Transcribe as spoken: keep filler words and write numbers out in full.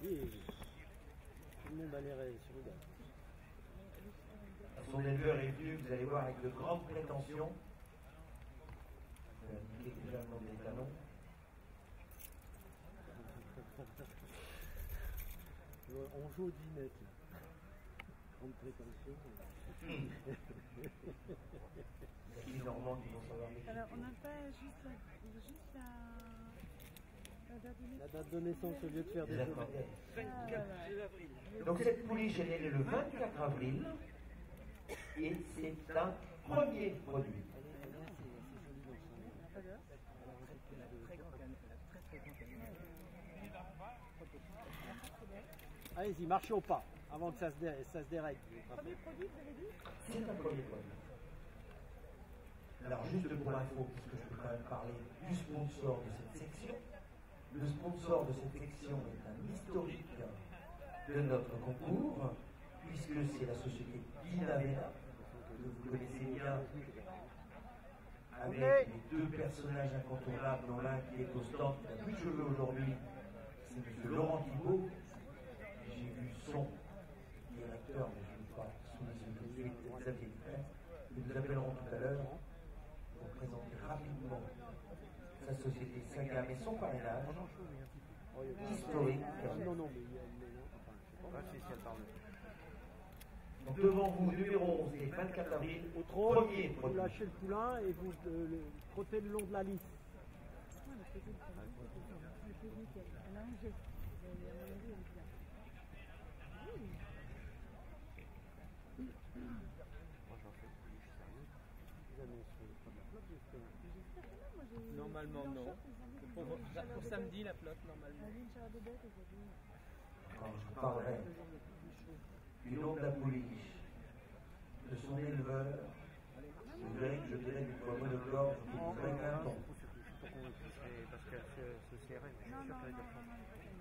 et tout le monde a l'air sur le gars. Son éleveur est venu, vous allez voir, avec de grandes prétentions. Il a indiqué déjà le nom des canons. On joue au dîner, grande prétention. Les Normands qui vont savoir. Alors, on n'a pas juste la, juste la, la date de naissance. La date de naissance au lieu de faire des D'accord. vingt-quatre avril. Donc cette pouliche, elle est née le vingt-quatre avril et c'est un premier produit. Allez-y, marchez au pas, avant que ça se, dé ça se dérègle. Premier produit, vous avez dit? C'est un premier produit. Alors juste pour info, puisque je peux quand même parler du sponsor de cette section, le sponsor de cette section est un historique de notre concours, puisque c'est la société Dinavera, que vous connaissez bien, avec les deux personnages incontournables, dont l'un qui est au stand, qui n'a plus de cheveux aujourd'hui, c'est M. Laurent Thibault. J'ai vu son directeur, mais je ne veux pas sous les yeux tout de suite, Xavier Dupin. Nous nous appellerons tout à l'heure pour présenter rapidement sa société Saga et son parrainage historique. Non, non, mais Donc devant vous, numéro onze et vingt-quatre avril, au trot, premier vous produit. lâchez le poulain et vous euh, le, trottez le long de la lisse. Elle a un geste. Normalement non. Pour, pour samedi la flotte normalement. Quand je parlerai du nom de la pouliche, de son éleveur, vous verrez que je dirai du poids de gorge qui vous ferait qu'un ton. Parce que ce C R M, je suis sûr qu'elle est